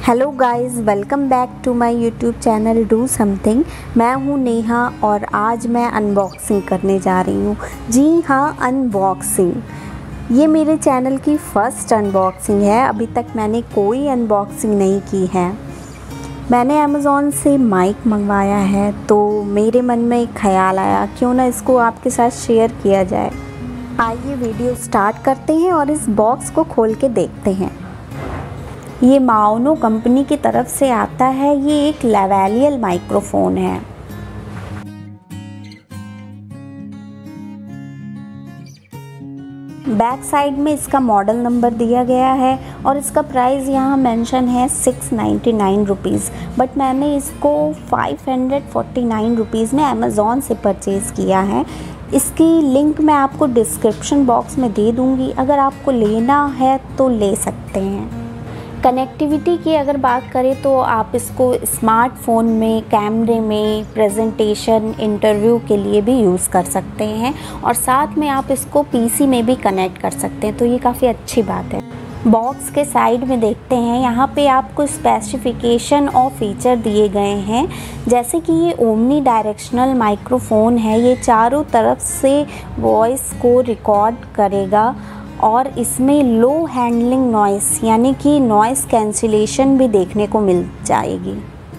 Hello guys, welcome back to my YouTube channel do something. मैं हूँ नेहा और आज मैं अनबॉक्सिंग करने जा रही हूँ। जी हाँ, अनबॉक्सिंग। ये मेरे चैनल की फ़र्स्ट अनबॉक्सिंग है। अभी तक मैंने कोई अनबॉक्सिंग नहीं की है। मैंने अमेज़ॉन से माइक मंगवाया है तो मेरे मन में एक ख़्याल आया, क्यों ना इसको आपके साथ शेयर किया जाए। आइए वीडियो स्टार्ट करते हैं और इस बॉक्स को खोल के देखते हैं। ये माओनो कंपनी की तरफ से आता है। ये एक लेवेलियल माइक्रोफोन है। बैक साइड में इसका मॉडल नंबर दिया गया है और इसका प्राइस यहाँ मेंशन है 699 रुपीज़, बट मैंने इसको 549 रुपीज़ में अमेज़ॉन से परचेज़ किया है। इसकी लिंक मैं आपको डिस्क्रिप्शन बॉक्स में दे दूँगी, अगर आपको लेना है तो ले सकते हैं। कनेक्टिविटी की अगर बात करें तो आप इसको स्मार्टफ़ोन में, कैमरे में, प्रेजेंटेशन, इंटरव्यू के लिए भी यूज़ कर सकते हैं और साथ में आप इसको पीसी में भी कनेक्ट कर सकते हैं, तो ये काफ़ी अच्छी बात है। बॉक्स के साइड में देखते हैं, यहाँ पे आपको स्पेसिफिकेशन और फीचर दिए गए हैं। जैसे कि ये ओमनी डायरेक्शनल माइक्रोफोन है, ये चारों तरफ से वॉइस को रिकॉर्ड करेगा और इसमें लो हैंडलिंग नॉइस यानी कि नॉइस कैंसिलेशन भी देखने को मिल जाएगी।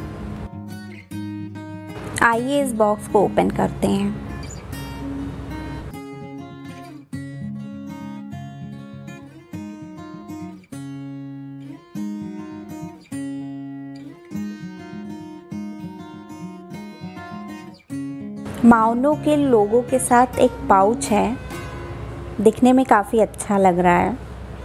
आइए इस बॉक्स को ओपन करते हैं। माओनो के लोगो के साथ एक पाउच है, दिखने में काफ़ी अच्छा लग रहा है।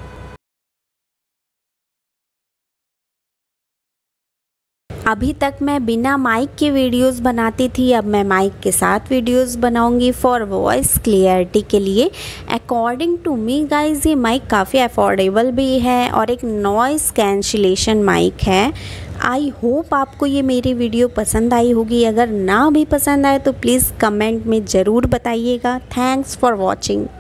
अभी तक मैं बिना माइक के वीडियोस बनाती थी, अब मैं माइक के साथ वीडियोस बनाऊंगी फॉर वॉइस क्लियरिटी के लिए। अकॉर्डिंग टू मी गाइज, ये माइक काफ़ी अफोर्डेबल भी है और एक नॉइस कैंसिलेशन माइक है। आई होप आपको ये मेरी वीडियो पसंद आई होगी। अगर ना भी पसंद आए तो प्लीज़ कमेंट में ज़रूर बताइएगा। Thanks for watching.